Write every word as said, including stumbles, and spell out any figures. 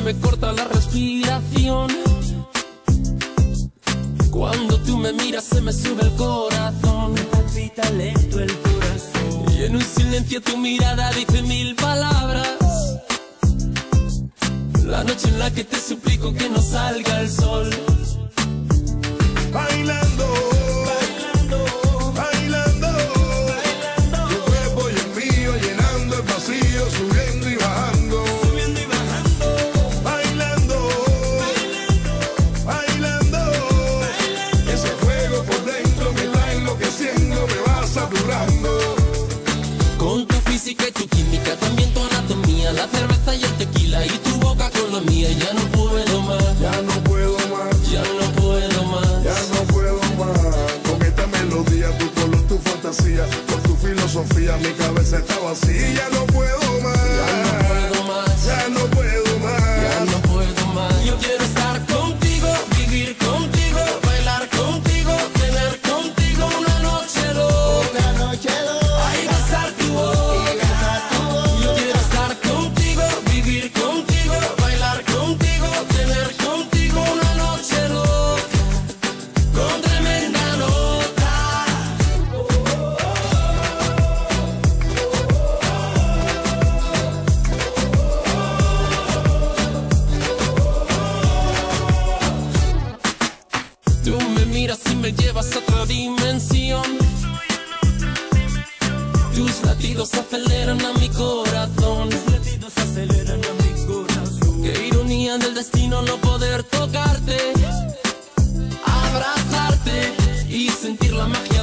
me corta la respiración. Cuando tú me miras se me sube el corazón. Me palpita lento el corazón. Y en un silencio tu mirada dice mil palabras. La noche en la que te suplico que no salga el sol. Bailando, Bailando, bailando, bailando, tu cuerpo y el mío llenando el vacío, subiendo y bajando. subiendo y bajando. Bailando, bailando, ese fuego por dentro me va enloqueciendo, me va saturando. Con tu física y tu química, también tu anatomía, la cerveza y el tequila y tu boca con la mía. Ya no puedo más, Ya no puedo más, ya no puedo más. ya no puedo más. Con esta melodía, tu color, tu fantasía, con tu filosofía, mi cabeza está vacía. Ya no puedo más, Ya no puedo más, ya no puedo más. ya no puedo más. Yo quiero estar contigo, vivir contigo, bailar contigo, tener contigo una noche loca. Una noche loca. Ay, besar tu boca. Yo quiero estar contigo, vivir contigo, bailar contigo, tener contigo una noche loca, con tremenda nota. Tú me miras y me llevas a otra dimensión. Tus latidos aceleran a mi corazón. Los latidos aceleran a mi corazón. Qué ironía del destino no poder tocarte, abrazarte y sentir la magia